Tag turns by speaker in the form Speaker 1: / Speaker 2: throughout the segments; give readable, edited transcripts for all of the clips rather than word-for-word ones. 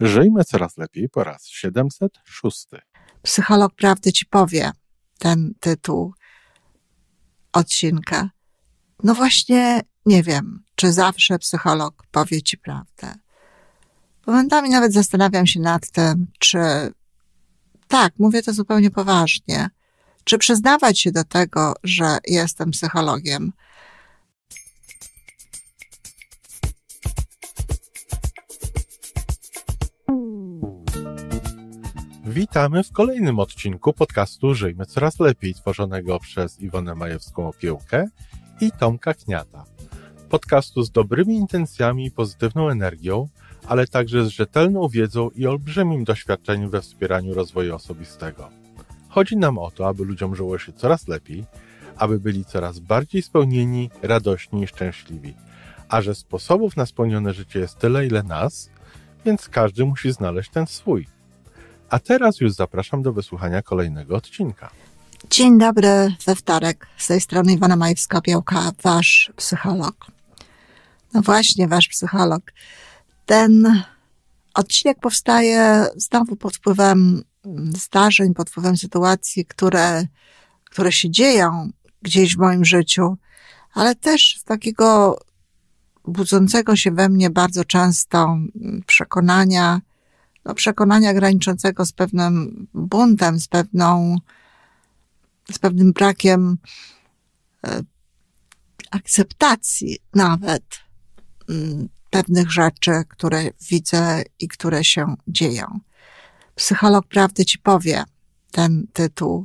Speaker 1: Żyjmy coraz lepiej po raz 706.
Speaker 2: Psycholog prawdy ci powie, ten tytuł odcinka. No właśnie nie wiem, czy zawsze psycholog powie ci prawdę. Momentami nawet zastanawiam się nad tym, czy tak, mówię to zupełnie poważnie, czy przyznawać się do tego, że jestem psychologiem.
Speaker 1: Witamy w kolejnym odcinku podcastu Żyjmy Coraz Lepiej, tworzonego przez Iwonę Majewską-Opiełkę i Tomka Kniata. Podcastu z dobrymi intencjami i pozytywną energią, ale także z rzetelną wiedzą i olbrzymim doświadczeniem we wspieraniu rozwoju osobistego. Chodzi nam o to, aby ludziom żyło się coraz lepiej, aby byli coraz bardziej spełnieni, radośni i szczęśliwi. A że sposobów na spełnione życie jest tyle, ile nas, więc każdy musi znaleźć ten swój. A teraz już zapraszam do wysłuchania kolejnego odcinka.
Speaker 2: Dzień dobry, we wtorek. Z tej strony Iwona Majewska-Opiełka, wasz psycholog. No właśnie, wasz psycholog. Ten odcinek powstaje znowu pod wpływem zdarzeń, pod wpływem sytuacji, które się dzieją gdzieś w moim życiu, ale też z takiego budzącego się we mnie bardzo często przekonania graniczącego z pewnym buntem, z pewnym brakiem akceptacji nawet pewnych rzeczy, które widzę i które się dzieją. Psycholog prawdy ci powie, ten tytuł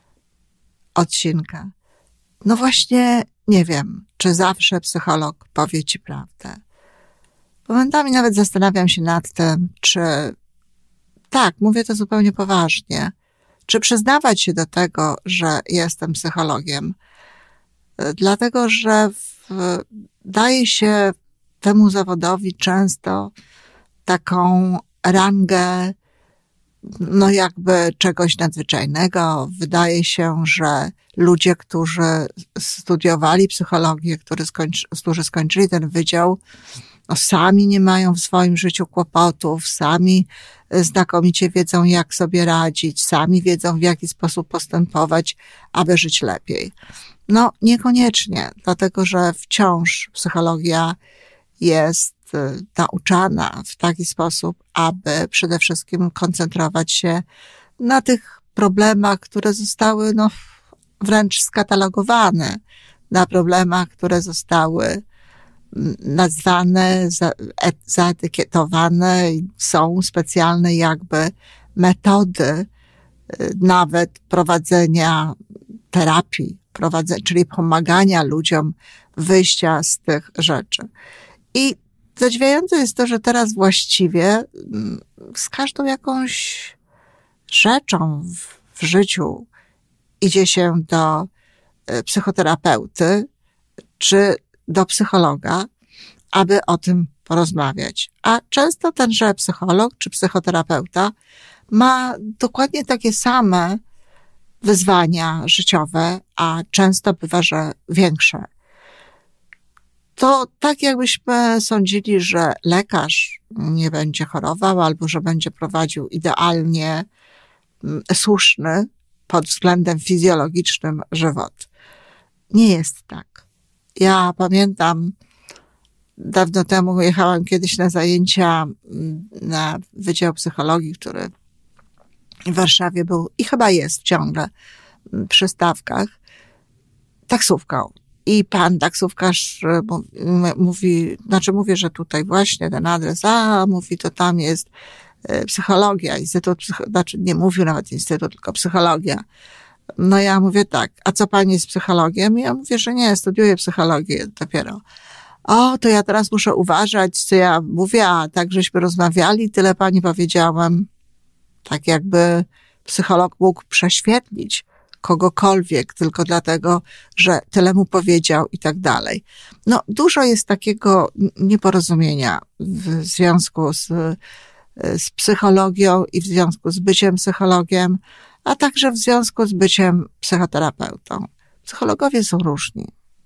Speaker 2: odcinka. No właśnie nie wiem, czy zawsze psycholog powie ci prawdę. Momentami nawet zastanawiam się nad tym, czy tak, mówię to zupełnie poważnie, czy przyznawać się do tego, że jestem psychologiem. Dlatego, że daje się temu zawodowi często taką rangę, no jakby czegoś nadzwyczajnego. Wydaje się, że ludzie, którzy studiowali psychologię, którzy skończyli ten wydział, no sami nie mają w swoim życiu kłopotów, sami znakomicie wiedzą, jak sobie radzić, sami wiedzą, w jaki sposób postępować, aby żyć lepiej. No niekoniecznie, dlatego że wciąż psychologia jest nauczana w taki sposób, aby przede wszystkim koncentrować się na tych problemach, które zostały wręcz skatalogowane, na problemach, które zostały nazwane, zaetykietowane, są specjalne jakby metody nawet prowadzenia terapii, czyli pomagania ludziom wyjścia z tych rzeczy. I zadziwiające jest to, że teraz właściwie z każdą jakąś rzeczą w życiu idzie się do psychoterapeuty czy do psychologa, aby o tym porozmawiać. A często tenże psycholog czy psychoterapeuta ma dokładnie takie same wyzwania życiowe, a często bywa, że większe. To tak jakbyśmy sądzili, że lekarz nie będzie chorował albo że będzie prowadził idealnie słuszny pod względem fizjologicznym żywot. Nie jest tak. Ja pamiętam, dawno temu jechałam kiedyś na zajęcia na Wydział Psychologii, który w Warszawie był i chyba jest ciągle przy Stawkach, taksówką. I pan taksówkarz mówi, mówię, że tutaj właśnie ten adres, mówi, to tam jest psychologia, nie mówił nawet instytut, tylko psychologia. No ja mówię tak, a co pani jest psychologiem? I ja mówię, że nie, studiuję psychologię dopiero. To ja teraz muszę uważać, co ja mówię, a tak żeśmy rozmawiali, tyle pani powiedziałem. Tak jakby psycholog mógł prześwietlić kogokolwiek tylko dlatego, że tyle mu powiedział i tak dalej. No, dużo jest takiego nieporozumienia w związku z psychologią i w związku z byciem psychologiem, a także w związku z byciem psychoterapeutą. Psychologowie są różni.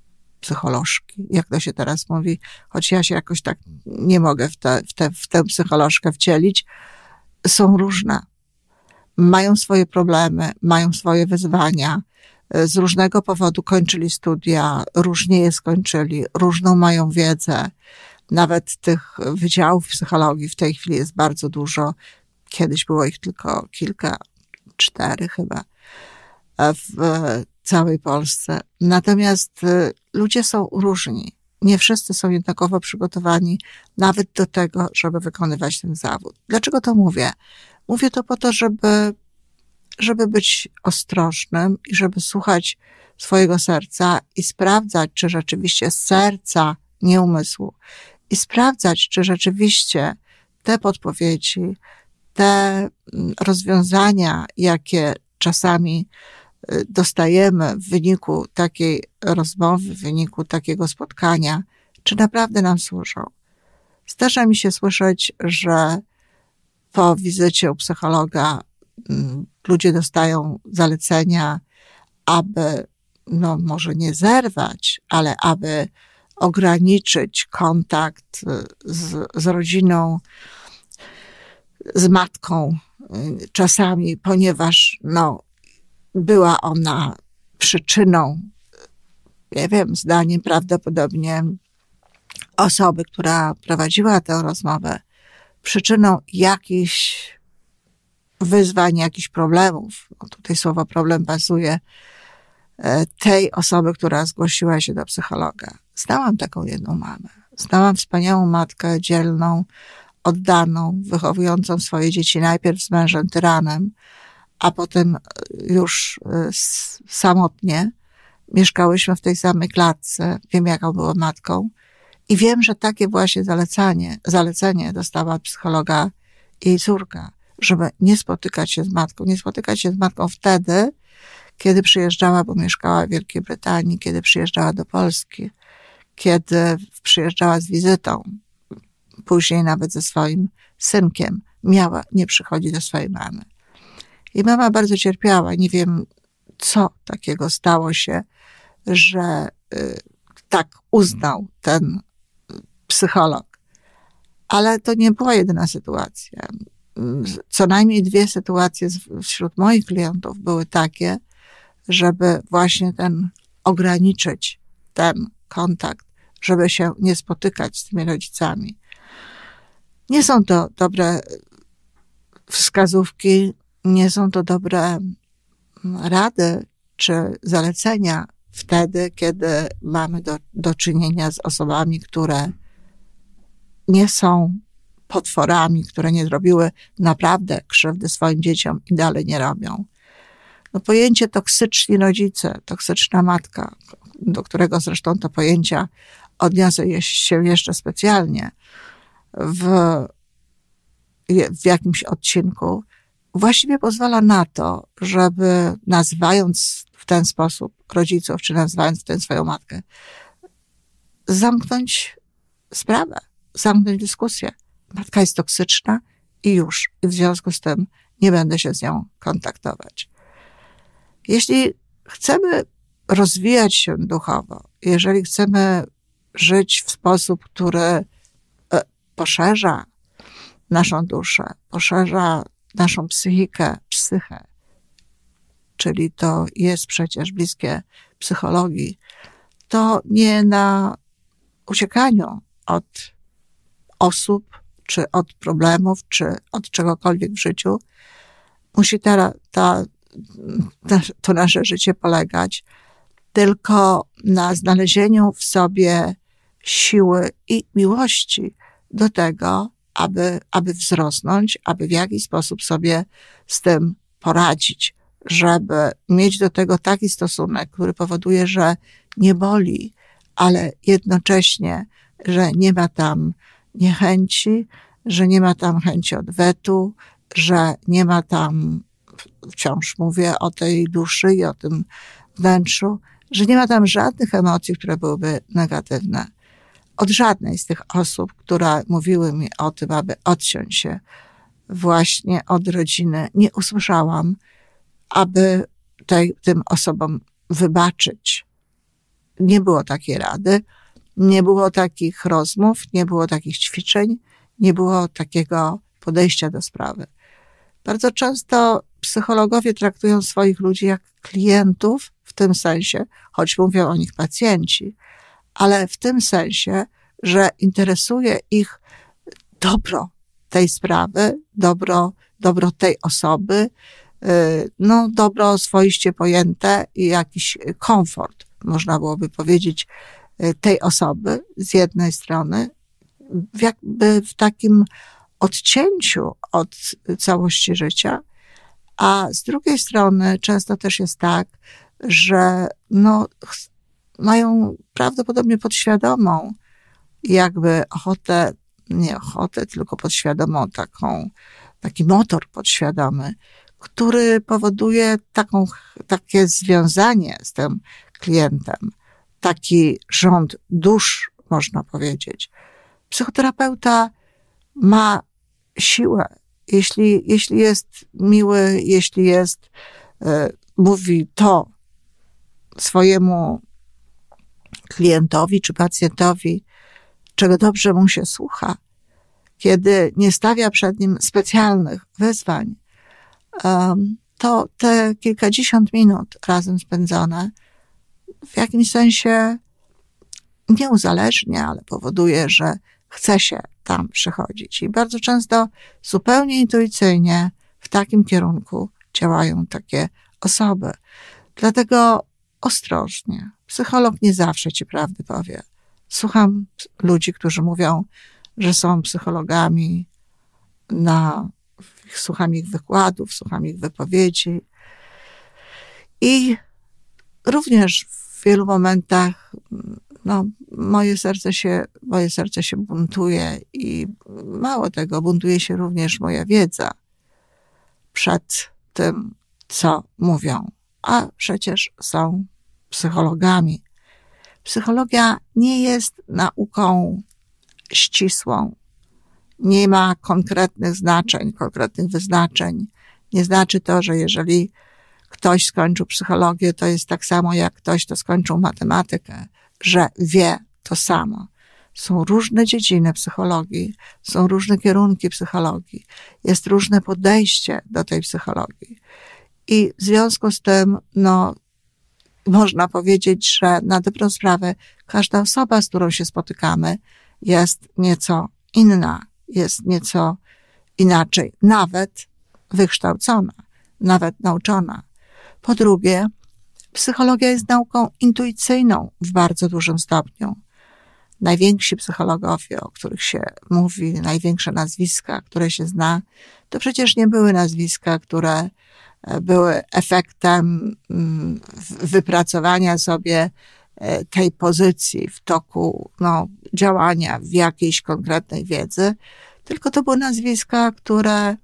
Speaker 2: psycholożki, jak to się teraz mówi, choć ja się jakoś tak nie mogę w tę psycholożkę wcielić, są różne. Mają swoje problemy, mają swoje wyzwania, z różnego powodu kończyli studia, różnie je skończyli, różną mają wiedzę. Nawet tych wydziałów psychologii w tej chwili jest bardzo dużo. Kiedyś było ich tylko kilka, 4 chyba w całej Polsce. Natomiast ludzie są różni. Nie wszyscy są jednakowo przygotowani nawet do tego, żeby wykonywać ten zawód. Dlaczego to mówię? Mówię to po to, żeby być ostrożnym i żeby słuchać swojego serca i sprawdzać, czy rzeczywiście z serca, nie umysłu, i sprawdzać, czy rzeczywiście te podpowiedzi, te rozwiązania, jakie czasami dostajemy w wyniku takiej rozmowy, w wyniku takiego spotkania, czy naprawdę nam służą. Zdarza mi się słyszeć, że po wizycie u psychologa ludzie dostają zalecenia, aby, no może nie zerwać, ale aby ograniczyć kontakt z rodziną, z matką czasami, ponieważ no, była ona przyczyną, nie wiem, zdaniem prawdopodobnie osoby, która prowadziła tę rozmowę, przyczyną jakichś wyzwań, jakichś problemów. No tutaj słowo problem bazuje tej osoby, która zgłosiła się do psychologa. Znałam taką jedną mamę. Znałam wspaniałą matkę, dzielną, oddaną, wychowującą swoje dzieci najpierw z mężem tyranem, a potem już samotnie. Mieszkałyśmy w tej samej klatce. Wiem, jaką była matką. I wiem, że takie właśnie zalecenie dostała od psychologa jej córka, żeby nie spotykać się z matką. Nie spotykać się z matką wtedy, kiedy przyjeżdżała, bo mieszkała w Wielkiej Brytanii, kiedy przyjeżdżała do Polski, kiedy przyjeżdżała z wizytą, później nawet ze swoim synkiem, miała nie przychodzić do swojej mamy. I mama bardzo cierpiała. Nie wiem, co takiego stało się, że tak uznał ten psycholog. Ale to nie była jedyna sytuacja. Co najmniej 2 sytuacje wśród moich klientów były takie, żeby właśnie ograniczyć ten kontakt, żeby się nie spotykać z tymi rodzicami. Nie są to dobre wskazówki, nie są to dobre rady czy zalecenia wtedy, kiedy mamy do czynienia z osobami, które nie są potworami, które nie zrobiły naprawdę krzywdy swoim dzieciom i dalej nie robią. No pojęcie toksyczni rodzice, toksyczna matka, do którego zresztą to pojęcia odniosę się jeszcze specjalnie w jakimś odcinku, właściwie pozwala na to, żeby nazywając w ten sposób rodziców, czy nazywając w ten swoją matkę, zamknąć sprawę, zamknąć dyskusję. Matka jest toksyczna i już. I w związku z tym nie będę się z nią kontaktować. Jeśli chcemy rozwijać się duchowo, jeżeli chcemy żyć w sposób, który poszerza naszą duszę, poszerza naszą psychę, czyli to jest przecież bliskie psychologii, to nie na uciekaniu od osób, czy od problemów, czy od czegokolwiek w życiu musi to nasze życie polegać, tylko na znalezieniu w sobie siły i miłości do tego, aby wzrosnąć, aby w jakiś sposób sobie z tym poradzić, żeby mieć do tego taki stosunek, który powoduje, że nie boli, ale jednocześnie, że nie ma tam niechęci, że nie ma tam chęci odwetu, że nie ma tam, wciąż mówię o tej duszy i o tym wnętrzu, że nie ma tam żadnych emocji, które byłyby negatywne. Od żadnej z tych osób, które mówiły mi o tym, aby odciąć się właśnie od rodziny, nie usłyszałam, aby tym osobom wybaczyć nie było takiej rady, nie było takich rozmów, nie było takich ćwiczeń, nie było takiego podejścia do sprawy. Bardzo często psychologowie traktują swoich ludzi jak klientów, w tym sensie, choć mówią o nich pacjenci, ale w tym sensie, że interesuje ich dobro tej sprawy, dobro tej osoby, dobro swoiście pojęte i jakiś komfort, można byłoby powiedzieć, tej osoby z jednej strony, jakby w takim odcięciu od całości życia, a z drugiej strony często też jest tak, że mają prawdopodobnie podświadomą jakby tylko podświadomą taki motor podświadomy, który powoduje takie związanie z tym klientem, taki rząd dusz, można powiedzieć. Psychoterapeuta ma siłę, jeśli jest miły, jeśli mówi to swojemu klientowi czy pacjentowi, czego dobrze mu się słucha, kiedy nie stawia przed nim specjalnych wyzwań, to te kilkadziesiąt minut razem spędzone w jakimś sensie nie uzależnia, ale powoduje, że chce się tam przychodzić. I bardzo często zupełnie intuicyjnie w takim kierunku działają takie osoby. Dlatego ostrożnie. Psycholog nie zawsze ci prawdę powie. Słucham ludzi, którzy mówią, że są psychologami, słucham ich wykładów, słucham ich wypowiedzi i również w wielu momentach moje serce się buntuje i mało tego, buntuje się również moja wiedza przed tym, co mówią, a przecież są psychologami. Psychologia nie jest nauką ścisłą, nie ma konkretnych znaczeń, konkretnych wyznaczeń. Nie znaczy to, że jeżeli ktoś skończył psychologię, to jest tak samo jak ktoś, kto skończył matematykę, że wie to samo. Są różne dziedziny psychologii, są różne kierunki psychologii, jest różne podejście do tej psychologii. I w związku z tym, można powiedzieć, że na dobrą sprawę każda osoba, z którą się spotykamy, jest nieco inna, jest nieco inaczej, nawet wykształcona, nawet nauczona. Po drugie, psychologia jest nauką intuicyjną w bardzo dużym stopniu. Najwięksi psychologowie, o których się mówi, największe nazwiska, które się zna, to przecież nie były nazwiska, które były efektem wypracowania sobie tej pozycji w toku działania w jakiejś konkretnej wiedzy, tylko to były nazwiska, które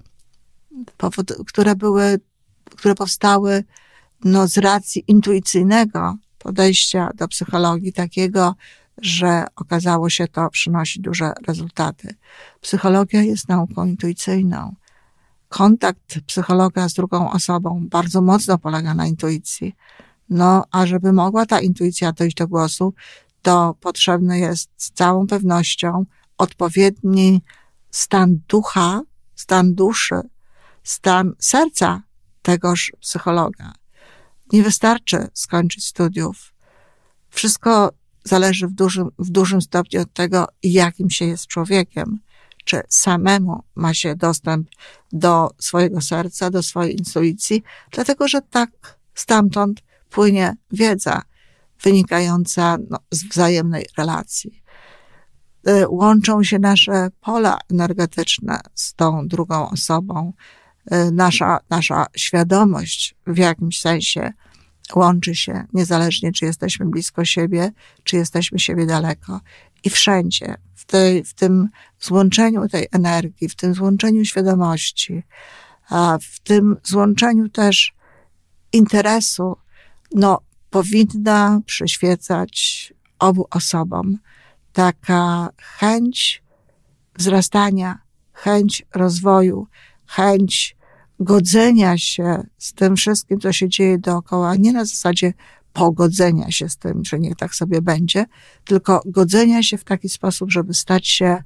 Speaker 2: powstały z racji intuicyjnego podejścia do psychologii, takiego, że okazało się to przynosi duże rezultaty. Psychologia jest nauką intuicyjną. Kontakt psychologa z drugą osobą bardzo mocno polega na intuicji. A żeby mogła ta intuicja dojść do głosu, to potrzebny jest z całą pewnością odpowiedni stan ducha, stan duszy, stan serca tegoż psychologa. Nie wystarczy skończyć studiów. Wszystko zależy w dużym stopniu od tego, jakim się jest człowiekiem. Czy samemu ma się dostęp do swojego serca, do swojej intuicji, dlatego że tak stamtąd płynie wiedza wynikająca z wzajemnej relacji. Łączą się nasze pola energetyczne z tą drugą osobą. Nasza świadomość w jakimś sensie łączy się, niezależnie czy jesteśmy blisko siebie, czy jesteśmy siebie daleko. I wszędzie, w tym złączeniu tej energii, w tym złączeniu świadomości, w tym złączeniu też interesu, powinna przyświecać obu osobom taka chęć wzrastania, chęć rozwoju, chęć godzenia się z tym wszystkim, co się dzieje dookoła, nie na zasadzie pogodzenia się z tym, że niech tak sobie będzie, tylko godzenia się w taki sposób, żeby stać się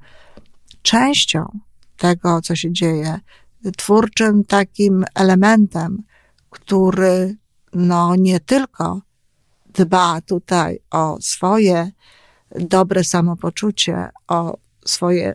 Speaker 2: częścią tego, co się dzieje, twórczym takim elementem, który nie tylko dba tutaj o swoje dobre samopoczucie, o swoje,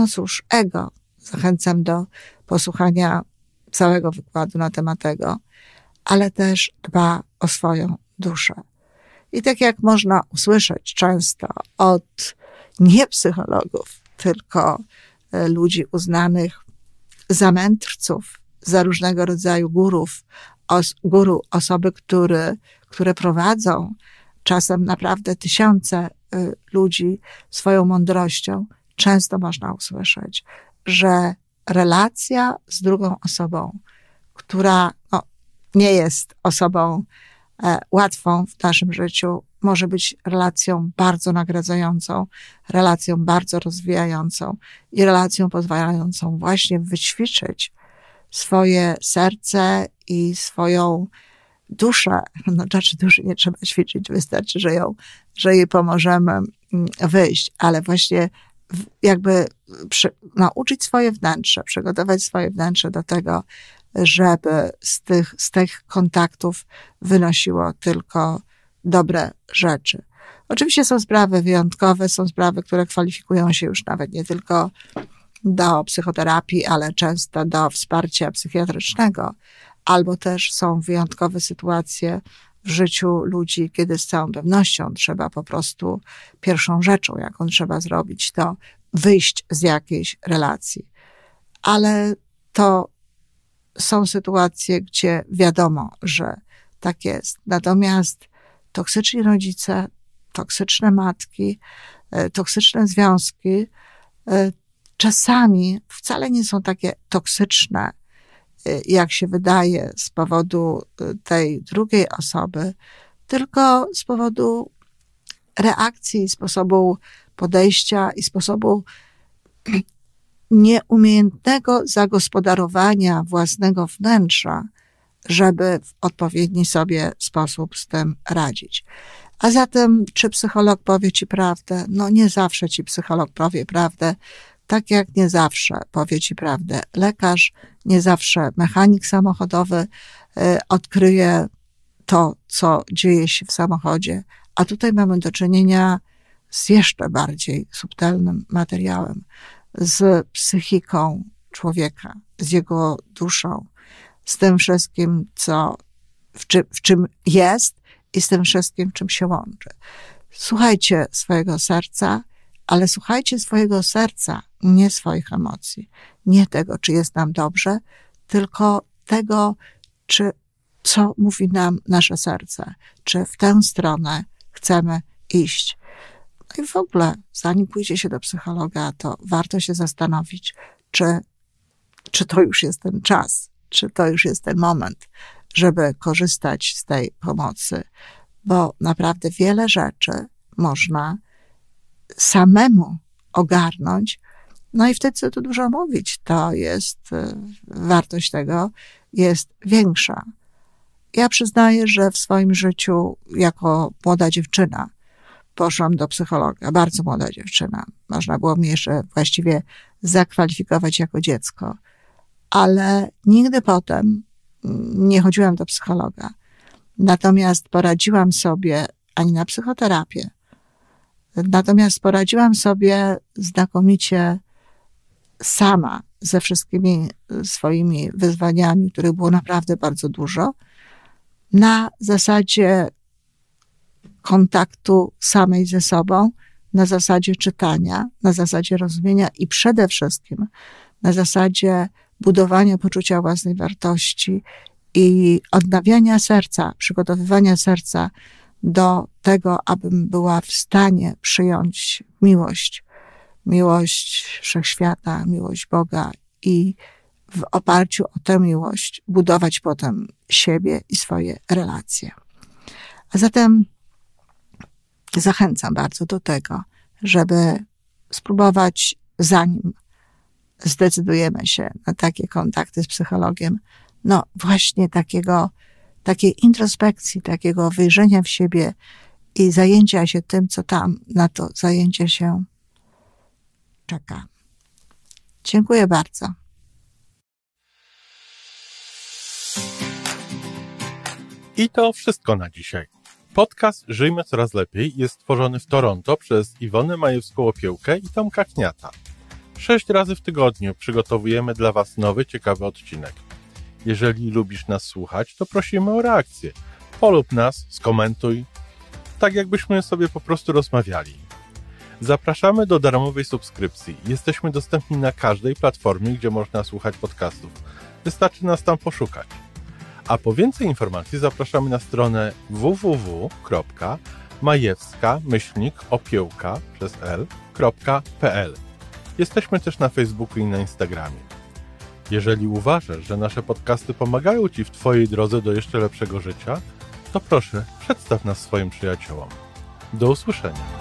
Speaker 2: ego. Zachęcam do posłuchania całego wykładu na temat tego, ale też dba o swoją duszę. I tak jak można usłyszeć często od nie psychologów, tylko ludzi uznanych za mędrców, za różnego rodzaju guru, osoby, które prowadzą czasem naprawdę tysiące ludzi swoją mądrością, często można usłyszeć, że relacja z drugą osobą, która nie jest osobą łatwą w naszym życiu, może być relacją bardzo nagradzającą, relacją bardzo rozwijającą i relacją pozwalającą właśnie wyćwiczyć swoje serce i swoją duszę. Duszy nie trzeba ćwiczyć, wystarczy, że jej pomożemy wyjść, ale właśnie jakby nauczyć swoje wnętrze, przygotować swoje wnętrze do tego, żeby z tych kontaktów wynosiło tylko dobre rzeczy. Oczywiście są sprawy wyjątkowe, są sprawy, które kwalifikują się już nawet nie tylko do psychoterapii, ale często do wsparcia psychiatrycznego, albo też są wyjątkowe sytuacje w życiu ludzi, kiedy z całą pewnością trzeba po prostu pierwszą rzeczą, jaką trzeba zrobić, to wyjść z jakiejś relacji. Ale to są sytuacje, gdzie wiadomo, że tak jest. Natomiast toksyczni rodzice, toksyczne matki, toksyczne związki czasami wcale nie są takie toksyczne, jak się wydaje z powodu tej drugiej osoby, tylko z powodu reakcji, sposobu podejścia i sposobu nieumiejętnego zagospodarowania własnego wnętrza, żeby w odpowiedni sobie sposób z tym radzić. A zatem, czy psycholog powie ci prawdę? Nie zawsze ci psycholog powie prawdę, tak jak nie zawsze powie ci prawdę lekarz, nie zawsze mechanik samochodowy odkryje to, co dzieje się w samochodzie. A tutaj mamy do czynienia z jeszcze bardziej subtelnym materiałem, z psychiką człowieka, z jego duszą, z tym wszystkim, w czym jest i z tym wszystkim, w czym się łączy. Słuchajcie swojego serca, ale słuchajcie swojego serca, nie swoich emocji. Nie tego, czy jest nam dobrze, tylko tego, co mówi nam nasze serce, czy w tę stronę chcemy iść. No i w ogóle, zanim pójdzie się do psychologa, to warto się zastanowić, czy to już jest ten czas, czy to już jest ten moment, żeby korzystać z tej pomocy, bo naprawdę wiele rzeczy można samemu ogarnąć. No i wtedy, co tu dużo mówić, to jest, wartość tego jest większa. Ja przyznaję, że w swoim życiu jako młoda dziewczyna poszłam do psychologa, bardzo młoda dziewczyna. Można było mnie jeszcze właściwie zakwalifikować jako dziecko, ale nigdy potem nie chodziłam do psychologa. Natomiast poradziłam sobie ani na psychoterapię. Natomiast poradziłam sobie znakomicie sama ze wszystkimi swoimi wyzwaniami, których było naprawdę bardzo dużo, na zasadzie kontaktu samej ze sobą, na zasadzie czytania, na zasadzie rozumienia i przede wszystkim na zasadzie budowania poczucia własnej wartości i odnawiania serca, przygotowywania serca do tego, abym była w stanie przyjąć miłość wszechświata, miłość Boga i w oparciu o tę miłość budować potem siebie i swoje relacje. A zatem zachęcam bardzo do tego, żeby spróbować, zanim zdecydujemy się na takie kontakty z psychologiem, właśnie takiej introspekcji, takiego wyjrzenia w siebie i zajęcia się tym, co tam na to zajęcie się czeka. Dziękuję bardzo.
Speaker 1: I to wszystko na dzisiaj. Podcast Żyjmy Coraz Lepiej jest stworzony w Toronto przez Iwonę Majewską-Opiełkę i Tomka Kniata. 6 razy w tygodniu przygotowujemy dla Was nowy, ciekawy odcinek. Jeżeli lubisz nas słuchać, to prosimy o reakcję. Polub nas, skomentuj, tak jakbyśmy sobie po prostu rozmawiali. Zapraszamy do darmowej subskrypcji. Jesteśmy dostępni na każdej platformie, gdzie można słuchać podcastów. Wystarczy nas tam poszukać. A po więcej informacji zapraszamy na stronę www.majewska-opiełka.pl. Jesteśmy też na Facebooku i na Instagramie. Jeżeli uważasz, że nasze podcasty pomagają Ci w Twojej drodze do jeszcze lepszego życia, to proszę, przedstaw nas swoim przyjaciołom. Do usłyszenia.